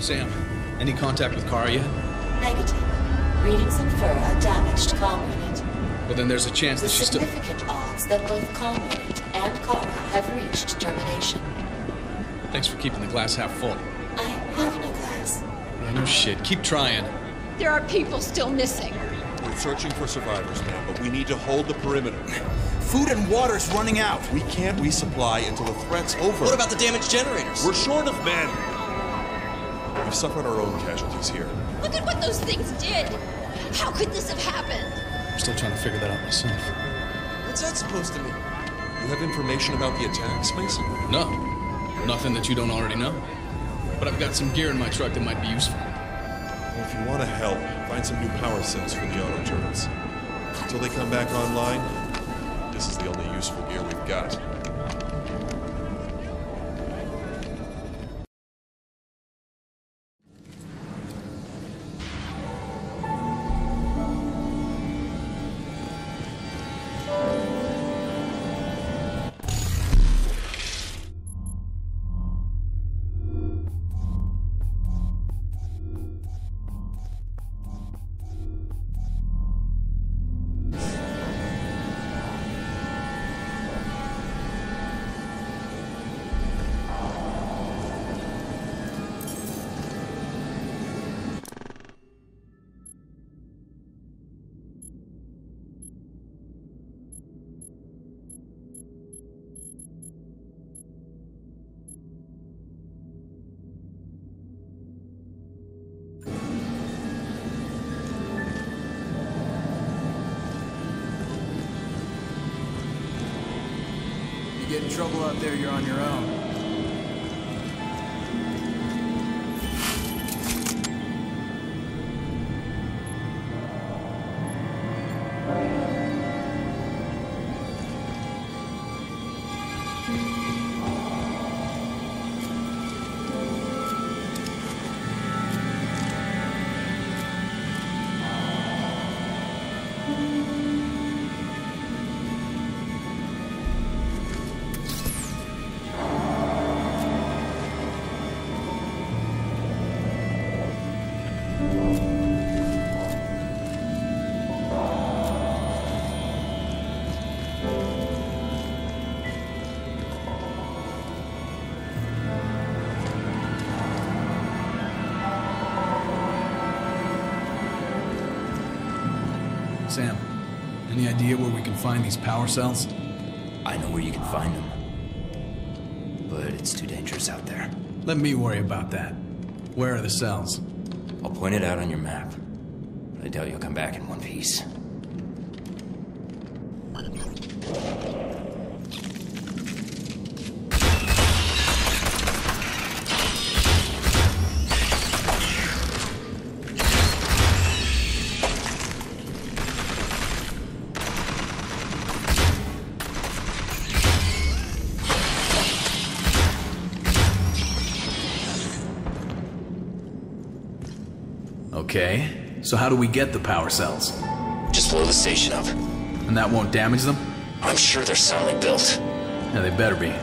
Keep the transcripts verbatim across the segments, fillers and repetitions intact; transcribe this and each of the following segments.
Sam, any contact with Kara yet? Negative. Readings infer a damaged comm unit. Well, then there's a chance that With she's still... significant odds that both comm unit and Kara have reached termination. Thanks for keeping the glass half full. I have no glass. Yeah, no shit. Keep trying. There are people still missing. We're searching for survivors, man, but we need to hold the perimeter. Food and water's running out. We can't resupply until the threat's over. What about the damaged generators? We're short of men. We've suffered our own casualties here. Look at what those things did. How could this have happened? I'm still trying to figure that out myself. What's that supposed to mean? You have information about the attacks, Mason? No. Nothing that you don't already know. But I've got some gear in my truck that might be useful. Well, if you want to help, find some new power cells for the auto turrets. Until they come back online, this is the only useful gear we've got. You get in trouble out there, you're on your own. Sam, any idea where we can find these power cells? I know where you can find them. But it's too dangerous out there. Let me worry about that. Where are the cells? I'll point it out on your map. But I doubt you'll come back in one piece. Okay, so how do we get the power cells? Just blow the station up. And that won't damage them? I'm sure they're soundly built. Yeah, they better be.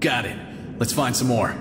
Got it. Let's find some more.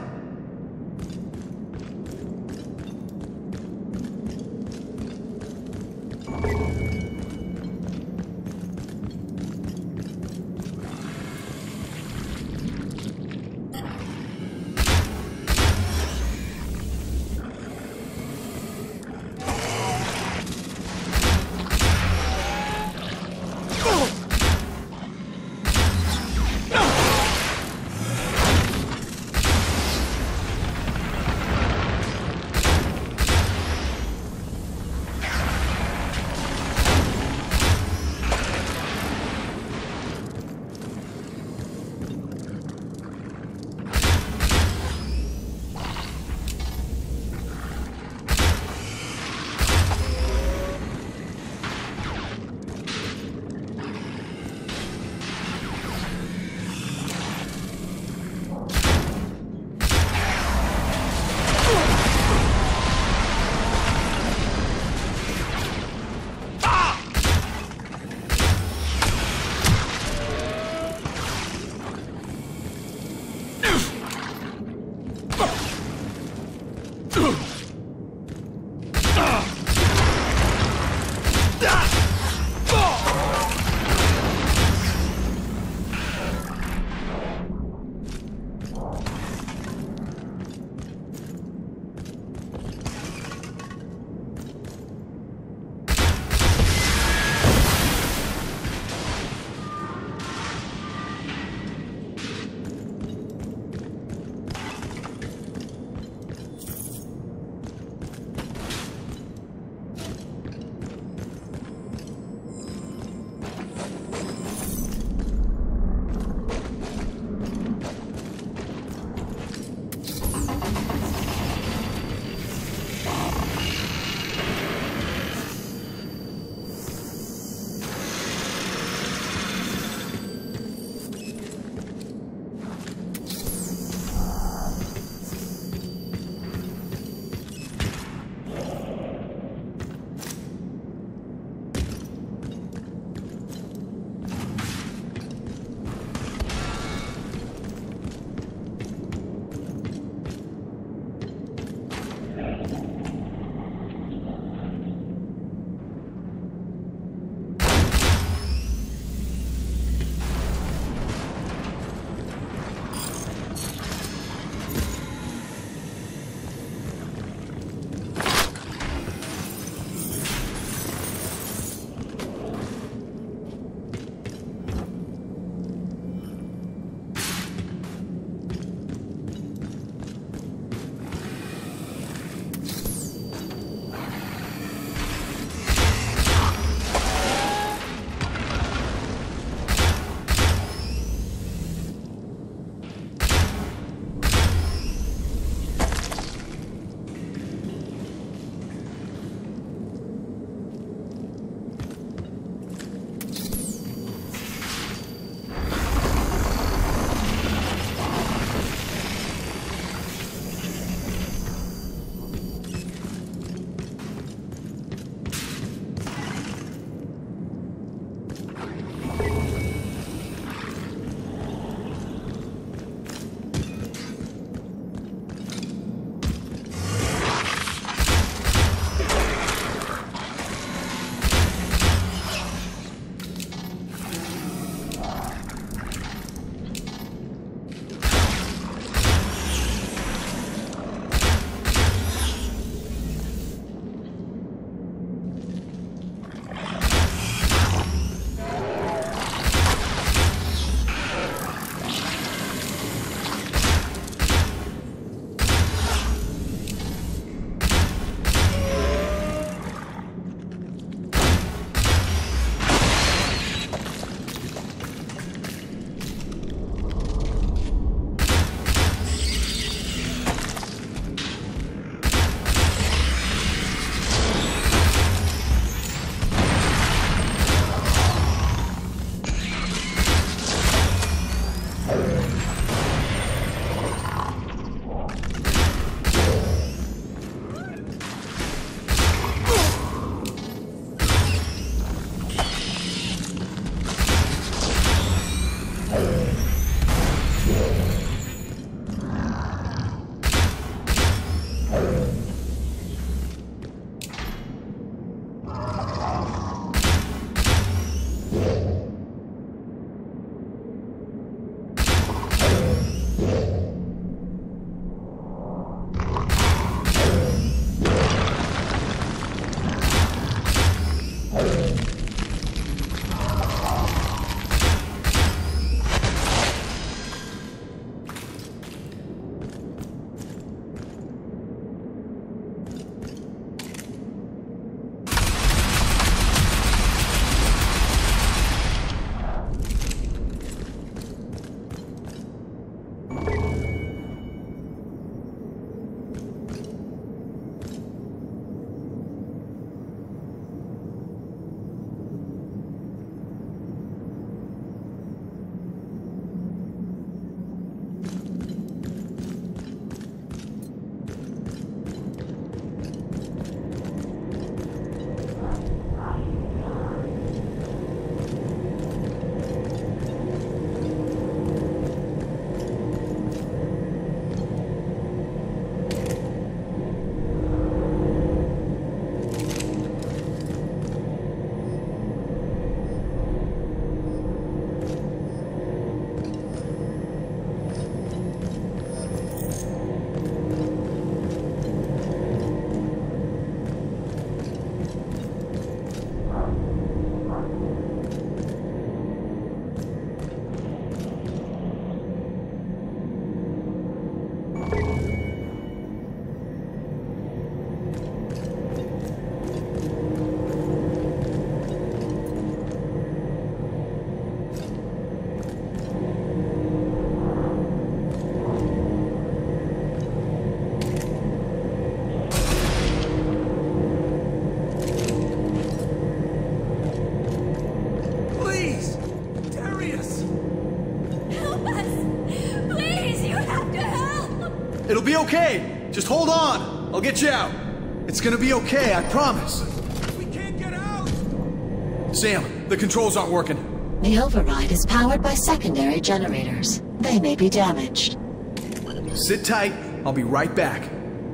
okay. Just hold on. I'll get you out. It's gonna be okay, I promise. We can't get out! Sam, the controls aren't working. The override is powered by secondary generators. They may be damaged. Sit tight. I'll be right back.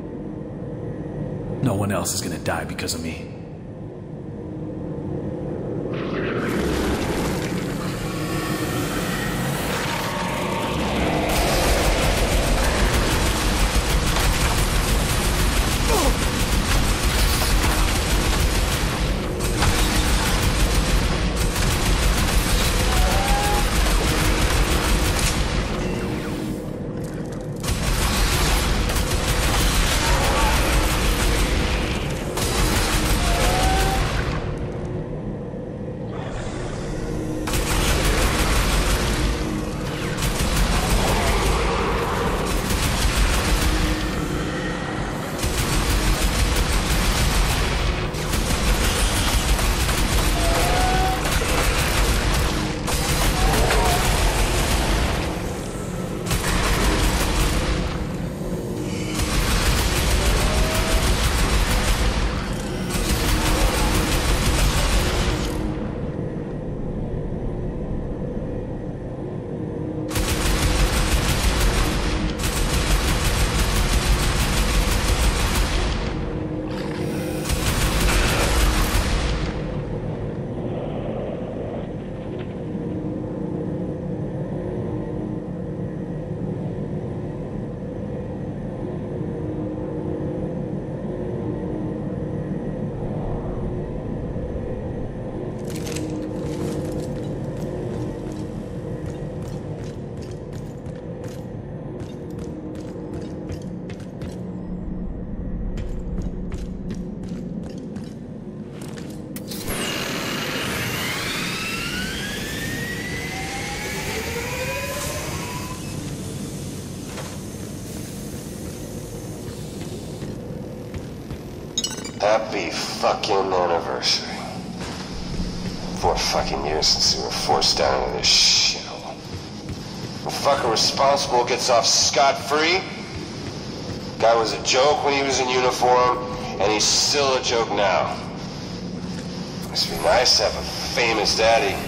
No one else is gonna die because of me. Happy fucking anniversary. Four fucking years since we were forced down into this shithole. The fucker responsible gets off scot-free. Guy was a joke when he was in uniform, and he's still a joke now. Must be nice to have a famous daddy.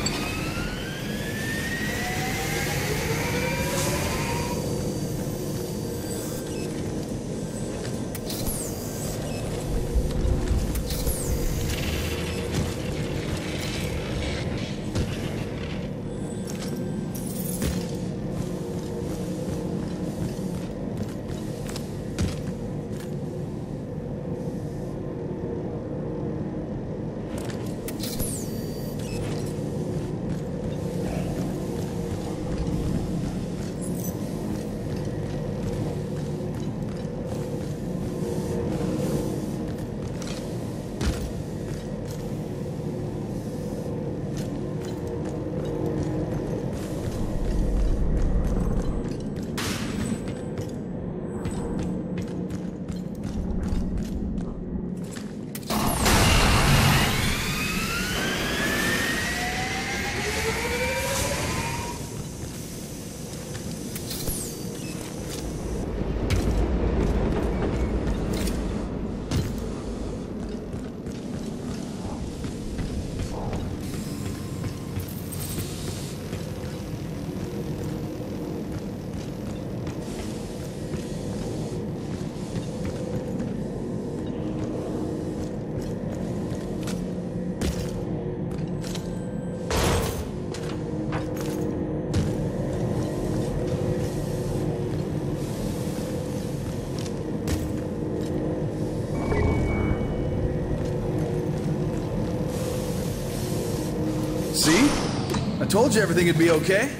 See? I told you everything would be okay.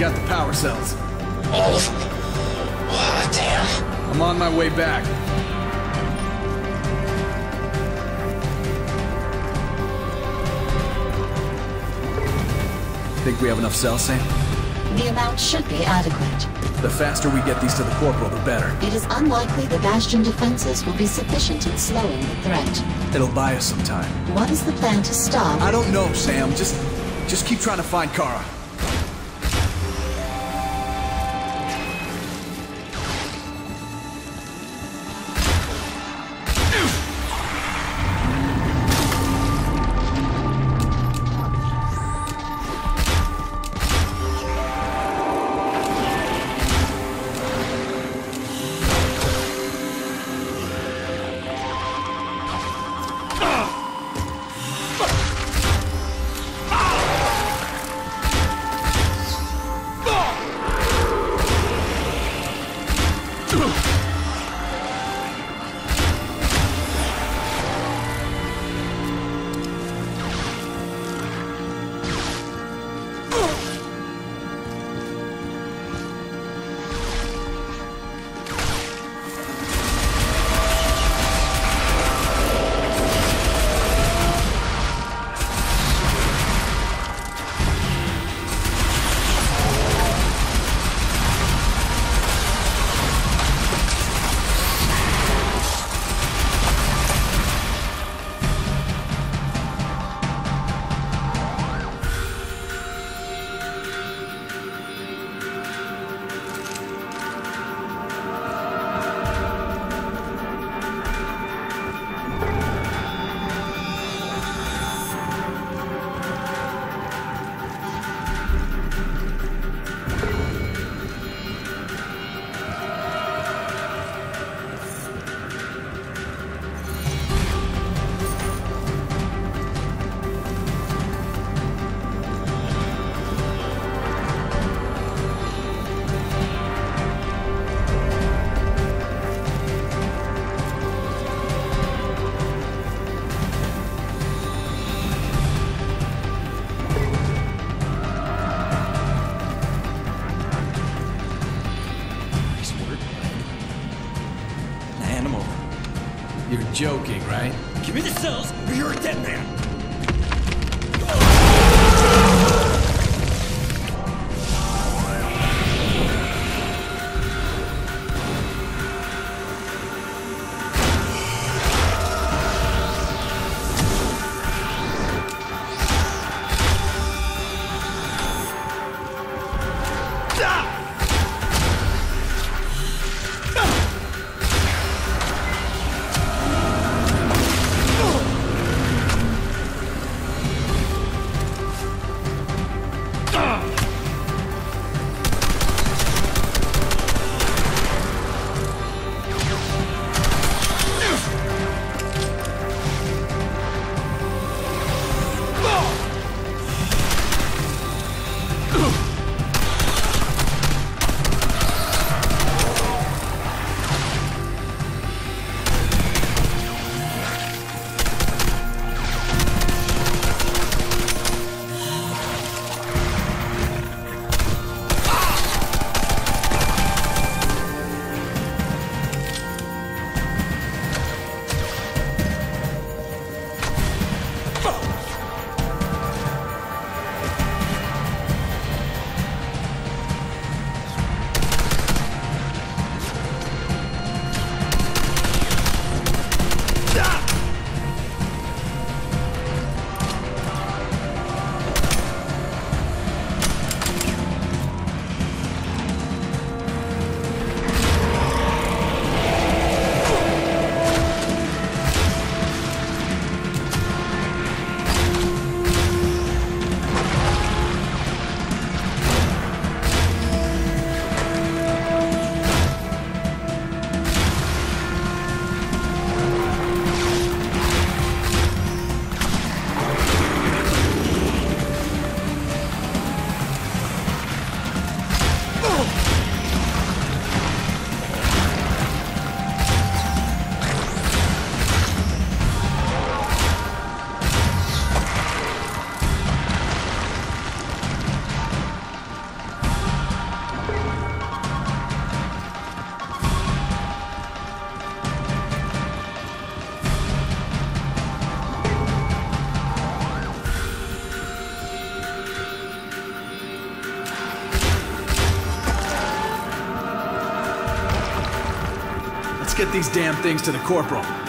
got the power cells. All of them? Oh, damn. I'm on my way back. Think we have enough cells, Sam? The amount should be adequate. The faster we get these to the Corporal, the better. It is unlikely the Bastion defenses will be sufficient in slowing the threat. It'll buy us some time. What is the plan to stop? I don't know, Sam. Just, just keep trying to find Kara. You're joking, right? Give me the cells, or you're a dead man! these damn things to the corporal.